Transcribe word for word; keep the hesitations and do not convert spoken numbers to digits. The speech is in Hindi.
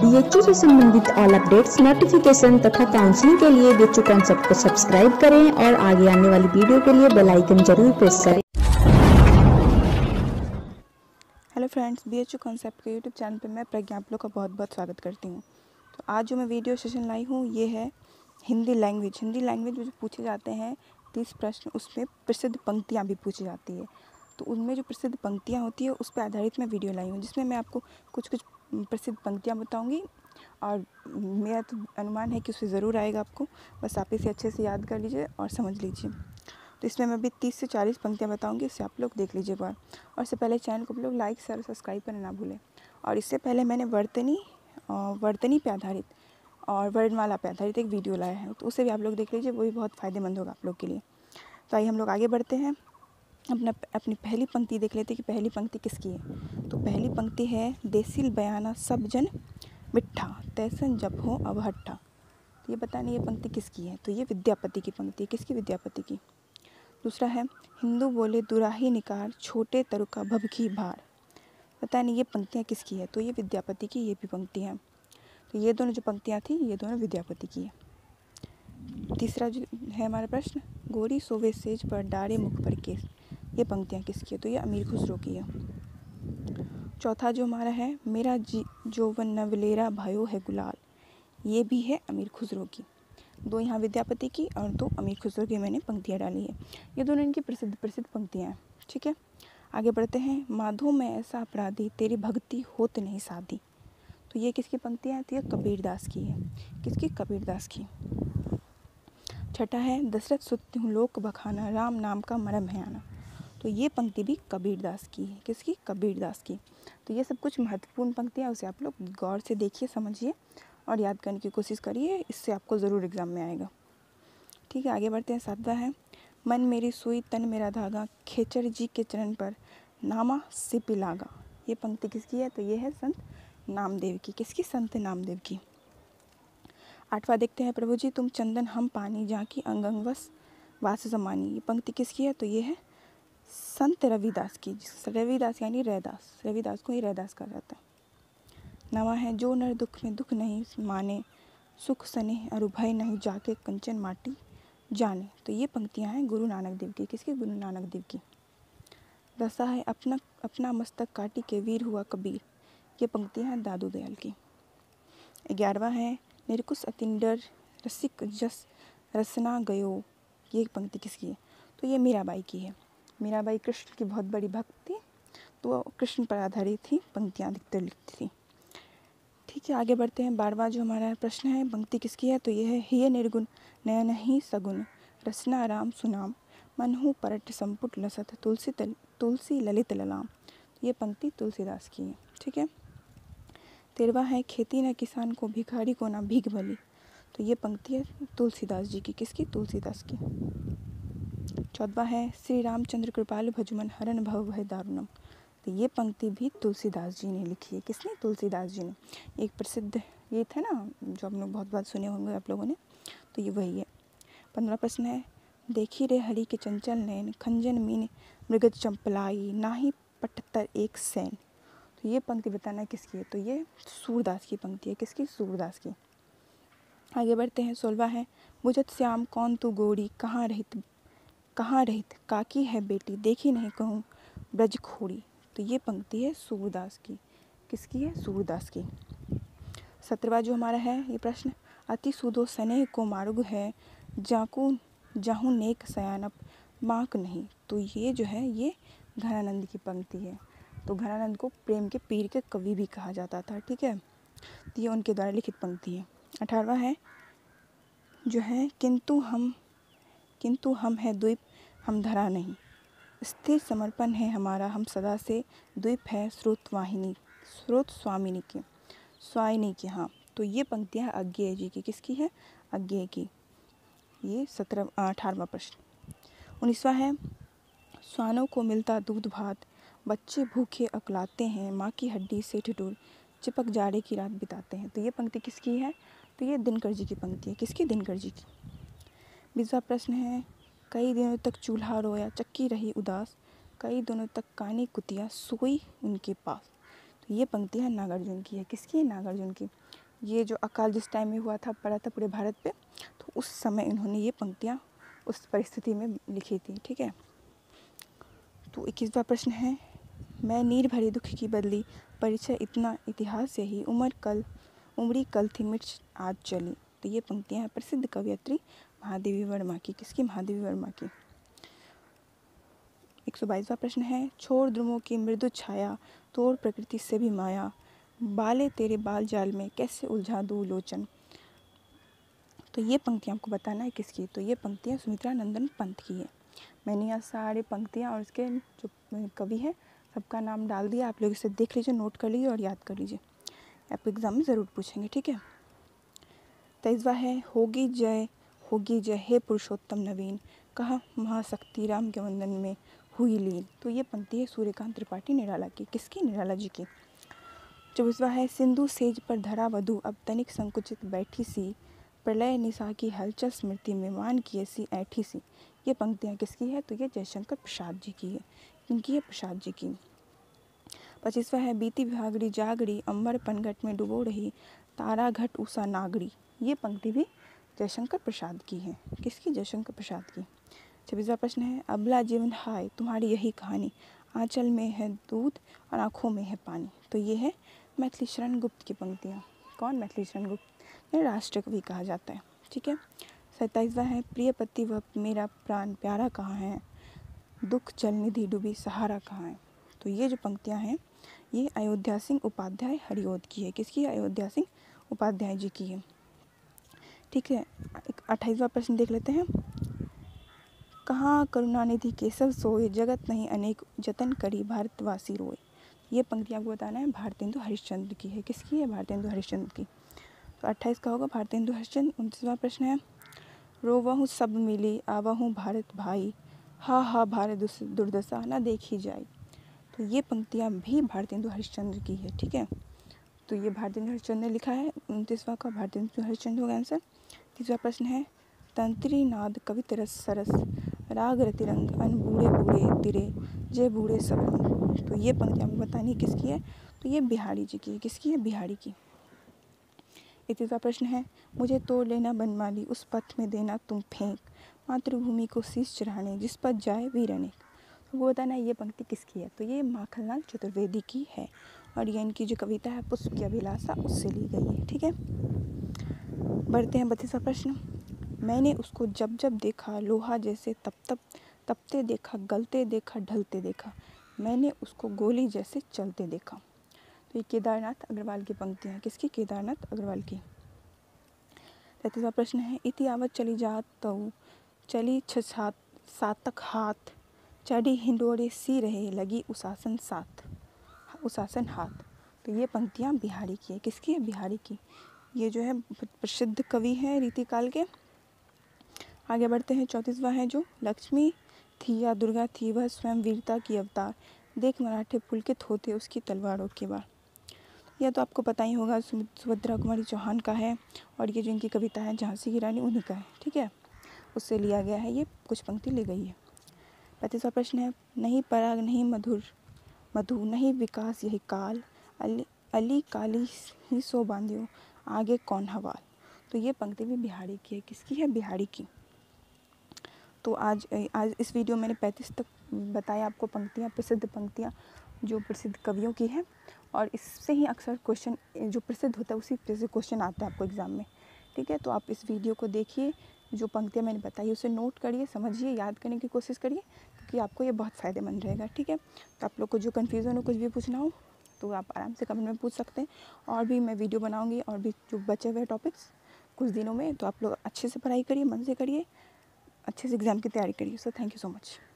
बीएचयू से संबंधित ऑल अपडेट्स, नोटिफिकेशन तथा काउंसलिंग के लिए बीएचयू कॉन्सेप्ट को सब्सक्राइब करें और आगे आने वाली वीडियो के लिए बेल आइकन जरूर प्रेस करें। हेलो फ्रेंड्स, बीएचयू कॉन्सेप्ट के यूट्यूब चैनल पर मैं प्रज्ञा आप लोग का बहुत बहुत स्वागत करती हूँ। तो आज जो मैं वीडियो सेशन लाई हूँ ये है हिंदी लैंग्वेज। हिंदी लैंग्वेज में जो पूछे जाते हैं तीस प्रश्न, उसमें प्रसिद्ध पंक्तियाँ भी पूछी जाती है। तो उनमें जो प्रसिद्ध पंक्तियाँ होती है उस पर आधारित मैं वीडियो लाई हूँ, जिसमें मैं आपको कुछ कुछ प्रसिद्ध पंक्तियाँ बताऊँगी और मेरा तो अनुमान है कि उससे ज़रूर आएगा आपको। बस आप इसे अच्छे से याद कर लीजिए और समझ लीजिए। तो इसमें मैं अभी तीस से चालीस पंक्तियाँ बताऊंगी, इससे आप लोग देख लीजिए एक बार। और इससे पहले चैनल को आप लोग लाइक शेयर और सब्सक्राइब करना ना भूलें। और इससे पहले मैंने वर्तनी वर्तनी पे आधारित और वर्णमाला पे आधारित एक वीडियो लाया है, तो उसे भी आप लोग देख लीजिए, वो भी बहुत फ़ायदेमंद होगा आप लोग के लिए। तो आइए हम लोग आगे बढ़ते हैं। अपना अपनी पहली पंक्ति देख लेते हैं कि पहली पंक्ति किसकी है। तो पहली पंक्ति है, देसिल बयाना सब जन मिठ्ठा तैसन जब हो अब हट्ठा। तो ये बताने ये पंक्ति किसकी है। तो ये विद्यापति की पंक्ति है। किसकी? विद्यापति की। दूसरा है, हिंदू बोले दुराही निकार छोटे तरु का भभकी भार। पता नहीं ये पंक्तियाँ किसकी है। तो ये विद्यापति की ये भी पंक्तियाँ। तो ये दोनों जो पंक्तियाँ थी ये दोनों विद्यापति की है। तीसरा जो है हमारा प्रश्न, गोरी सोवे सेज पर डारे मुख पर केस। ये पंक्तियाँ किसकी है। तो ये अमीर खुसरो की है। चौथा जो हमारा है, मेरा जी जोवन नवलेरा भयो है गुलाल। ये भी है अमीर खुसरो की। दो यहाँ विद्यापति की और दो अमीर खुसरो की मैंने पंक्तियाँ डाली है। ये दोनों इनकी प्रसिद्ध प्रसिद्ध पंक्तियाँ हैं। ठीक है, आगे बढ़ते हैं। माधो में ऐसा अपराधी तेरी भक्ति होत नहीं साधी। तो ये किसकी पंक्तियाँ हैं। तो ये कबीरदास की है। किसकी? कबीरदास की। छठा है, दशरथ सुत हूँ लोक बखाना राम नाम का मरम है आना। तो ये पंक्ति भी कबीरदास की है। किसकी? कबीरदास की। तो ये सब कुछ महत्वपूर्ण पंक्तियाँ, उसे आप लोग गौर से देखिए, समझिए और याद करने की कोशिश करिए। इससे आपको ज़रूर एग्ज़ाम में आएगा। ठीक है, आगे बढ़ते हैं। सातवां है, मन मेरी सुई तन मेरा धागा खेचर जी के चरण पर नामा से पिलागा। ये पंक्ति किसकी है। तो ये है संत नामदेव की। किसकी? संत नामदेव की। आठवां देखते हैं, प्रभु जी तुम चंदन हम पानी जाकी अंगंगवस वास समानी। ये पंक्ति किसकी है। तो ये है संत रविदास की। रविदास यानी रैदास, रविदास को ही रैदास कहा जाता है। नवा है, जो नर दुख में दुख नहीं माने सुख सने अरु भय नहीं जाके कंचन माटी जाने। तो ये पंक्तियां हैं गुरु नानक देव की। किसकी? गुरु नानक देव की। दसा है, अपना अपना मस्तक काटी के वीर हुआ कबीर। ये पंक्तियां हैं दादू दयाल की। ग्यारहवा है, निरकुश अतिंडर रसिक जस रसना गयो। ये पंक्ति किसकी है। तो ये मीराबाई की है। मीराबाई कृष्ण की बहुत बड़ी भक्त थी, तो वो कृष्ण पर आधारित ही पंक्तियाँ अधिकतर लिखती थी। ठीक है, आगे बढ़ते हैं। बारहवां जो हमारा प्रश्न है, पंक्ति किसकी है। तो ये है, हिय निर्गुण नयन ही सगुन रसना राम सुनाम मनहु परट संपुट लसत तुलसी तल तुलसी ललित ललाम। ये पंक्ति तुलसीदास की है। ठीक है। तेरहवा है, खेती न किसान को भिखारी को ना भीख भली। तो ये पंक्ति है तुलसीदास जी की। किसकी? तुलसीदास की। चौदहवा है, श्री रामचंद्र कृपालु भजुमन हरन भव भय दारुणम। तो ये पंक्ति भी तुलसीदास जी ने लिखी है। किसने? तुलसीदास जी ने। एक प्रसिद्ध ये था ना जो आप लोग बहुत बात सुने होंगे आप लोगों ने, तो ये वही है। पंद्रह प्रश्न है, देखी रे हरि के चंचल नैन खंजन मीन मृगज चंपलाई नाही पटतर एक सैन। तो ये पंक्ति बताना किसकी है। तो ये सूरदास की पंक्ति है। किसकी? सूरदास की। आगे बढ़ते हैं। सोलवा है, बुझत श्याम कौन तू गोरी कहाँ रहित कहाँ रहित काकी है बेटी देखी नहीं कहूँ ब्रज खोड़ी। तो ये पंक्ति है सूरदास की। किसकी है? सूरदास की। सत्रहवां जो हमारा है ये प्रश्न, अति सुदो स्नेह को मार्ग है जाकू जाहू नेक सयानप बाँक नहीं। तो ये जो है ये घनानंद की पंक्ति है। तो घनानंद को प्रेम के पीर के कवि भी कहा जाता था। ठीक है, तो ये उनके द्वारा लिखित पंक्ति है। अठारहवां है जो है, किंतु हम किंतु हम है द्वीप हम धरा नहीं स्थिर समर्पण है हमारा हम सदा से द्वीप है स्रोत वाहिनी स्रोत स्वामिनी के स्वाइनी के। हाँ, तो ये पंक्तियाँ अज्ञेय जी की। किसकी है? अज्ञेय की। ये सत्रह अठारहवां प्रश्न। उन्नीसवां है, स्वानों को मिलता दूध भात बच्चे भूखे अकलाते हैं माँ की हड्डी से ठिठुर चिपक जाड़े की रात बिताते हैं। तो ये पंक्ति किसकी है। तो ये दिनकर जी की पंक्ति है। किसकी? दिनकर जी की। बीसवां प्रश्न है, कई दिनों तक चूल्हा रोया चक्की रही उदास कई दिनों तक कानी कुतिया सोई उनके पास। तो ये पंक्तियाँ नागार्जुन की है। किसकी है? नागार्जुन की। ये जो अकाल जिस टाइम में हुआ था, पड़ा था पूरे भारत पे, तो उस समय इन्होंने ये पंक्तियाँ उस परिस्थिति में लिखी थी। ठीक है। तो इक्कीसवां प्रश्न है, मैं नीर भरे दुख की बदली, परिचय इतना इतिहास से ही, उम्र कल उमड़ी कल थी मिर्च आज चली। तो ये पंक्तियाँ हैं प्रसिद्ध कवयित्री महादेवी वर्मा की। किसकी? महादेवी वर्मा की। एक सौ बाईसवां प्रश्न है, छोड़ ध्रुवों की मृदु छाया, तोड़ प्रकृति से भी माया, बाले तेरे बाल जाल में कैसे उलझा दूँ लोचन। तो ये पंक्तियाँ आपको बताना है किसकी। तो ये पंक्तियाँ सुमित्रा नंदन पंत की है। मैंने यहाँ सारे पंक्तियाँ और इसके जो कवि हैं सबका नाम डाल दिया। आप लोग इसे देख लीजिए, नोट कर लीजिए और याद कर लीजिए, आपको एग्जाम में ज़रूर पूछेंगे। ठीक है। तेईसवा है, होगी जय होगी जय हे पुरुषोत्तम नवीन, कहा महाशक्ति राम के वंदन में हुई लीन। तो ये पंक्ति है सूर्यकांत त्रिपाठी निराला की। किसकी? निराला जी की। चौबीसवा है, सिंधु सेज पर धरा वधु, अब तनिक संकुचित बैठी सी, प्रलय निशा की हलचल स्मृति में मान की ऐसी ऐठी सी। ये पंक्तियाँ किसकी है? तो ये जयशंकर प्रसाद जी की है। इनकी है? प्रसाद जी की। पच्चीसवा है, बीती भागड़ी जागड़ी, अंबर पनघट में डुबो रही, तारा घट उषा नागड़ी। ये पंक्ति भी जयशंकर प्रसाद की है। किसकी? जयशंकर प्रसाद की। छब्बीसवां प्रश्न है, अबला जीवन हाय तुम्हारी यही कहानी, आंचल में है दूध और आँखों में है पानी। तो ये है मैथिली शरण गुप्त की पंक्तियाँ। कौन? मैथिली शरण गुप्त, राष्ट्र कवि कहा जाता है। ठीक है। सत्ताईसवां है, प्रिय पति वह मेरा प्राण प्यारा कहाँ है, दुख जल निधि डूबी सहारा कहाँ है। तो ये जो पंक्तियाँ हैं ये अयोध्या सिंह उपाध्याय हरिओद की है। किसकी? अयोध्या सिंह उपाध्याय जी की है। ठीक है। एक अट्ठाईसवां प्रश्न देख लेते हैं, कहाँ करुणानिधि केशव सोए, जगत नहीं अनेक जतन करी भारतवासी रोए। ये पंक्ति आपको बताना है भारतेंदु हरिश्चंद्र की है। किसकी है? भारतेंदु हरिश्चंद्र की। तो अट्ठाईस का होगा भारतेंदु हरिश्चंद्र। उनतीसवां प्रश्न है, रोवहु सब मिली आवहु भारत भाई, हा हा भारत दुर्दशा न देखी जाए। तो ये पंक्तियाँ भी भारतेंदु हरिश्चंद्र की है। ठीक है। तो ये भारतेंदु हरिश्चंद्र ने लिखा है। उनतीसवां का भारतेंदु हरिश्चंद्र होगा आंसर। तीसरा प्रश्न है, तंत्री नाद कवित रस सरस, राग रतिरंग अन बूढ़े बूढ़े तिरे, जय बूढ़े सब। तो ये पंक्ति आपको बतानी किसकी है? तो ये बिहारी जी की है। किसकी है? बिहारी की। इक्कीसवां प्रश्न है, मुझे तोड़ लेना बनमाली, उस पथ में देना तुम फेंक, मातृभूमि को शीश चढ़ाने जिस पर जाए वीर अनेक। तो वो बताना ये पंक्ति किसकी है? तो ये माखनलाल चतुर्वेदी की है और ये इनकी जो कविता है पुष्प की अभिलाषा उससे ली गई है। ठीक है। बढ़ते हैं बत्तीसवां प्रश्न, मैंने उसको जब जब देखा, लोहा जैसे तप तप तपते देखा, गलते देखा, ढलते देखा, मैंने उसको गोली जैसे चलते देखा। तो ये केदारनाथ अग्रवाल की पंक्तियाँ हैं। किसकी? केदारनाथ अग्रवाल की। तैंतीसवां प्रश्न है, इति आवत चली जात तऊ, चली छछात सातक हाथ, चढ़ी हिंडोरे सी रहे, लगी उशासन साथ उशासन हाथ। तो ये पंक्तियाँ बिहारी की है। किसकी है? बिहारी की। ये जो है प्रसिद्ध कवि हैं रीतिकाल के। आगे बढ़ते हैं। चौंतीसवां है, जो लक्ष्मी थी या दुर्गा थी वह स्वयं वीरता की अवतार, देख मराठे पुलकित होते उसकी तलवारों के बार। यह तो आपको पता ही होगा, सुभद्रा कुमारी चौहान का है और ये जो इनकी कविता है झांसी की रानी उन्हीं का है। ठीक है। उससे लिया गया है, ये कुछ पंक्ति ले गई है। पैंतीसवां प्रश्न है, नहीं पराग नहीं मधुर मधु, नहीं विकास यही काल, अली अली काली ही सो बांधियो, आगे कौन हवाल। तो ये पंक्ति भी बिहारी की है। किसकी है? बिहारी की। तो आज आज इस वीडियो मैंने पैंतीस तक बताया आपको पंक्तियाँ, प्रसिद्ध पंक्तियाँ जो प्रसिद्ध कवियों की हैं और इससे ही अक्सर क्वेश्चन जो प्रसिद्ध होता है उसी से क्वेश्चन आता है आपको एग्ज़ाम में। ठीक है। तो आप इस वीडियो को देखिए, जो पंक्तियाँ मैंने बताई उसे नोट करिए, समझिए, याद करने की कोशिश करिए क्योंकि आपको ये बहुत फ़ायदेमंद रहेगा। ठीक है। तो आप लोग को जो कन्फ्यूज़न हो, कुछ भी पूछना हो तो आप आराम से कमेंट में पूछ सकते हैं और भी मैं वीडियो बनाऊँगी और भी जो बचे हुए टॉपिक्स कुछ दिनों में। तो आप लोग अच्छे से पढ़ाई करिए, मन से करिए, अच्छे से एग्ज़ाम की तैयारी करिए। So thank you so much.